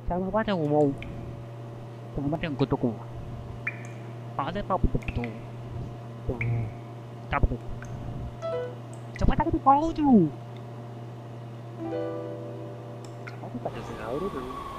Sama apa yang mau? Sama apa yang kutuku? Pada apa betul? Tuh, cabut. Coba tak kau tu. Aku tak tahu tu.